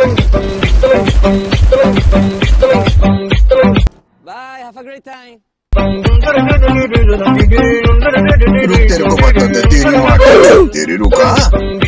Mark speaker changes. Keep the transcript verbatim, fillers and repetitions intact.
Speaker 1: Bye, have a great time.
Speaker 2: तेरे को पता तेरी माँ तेरी रुका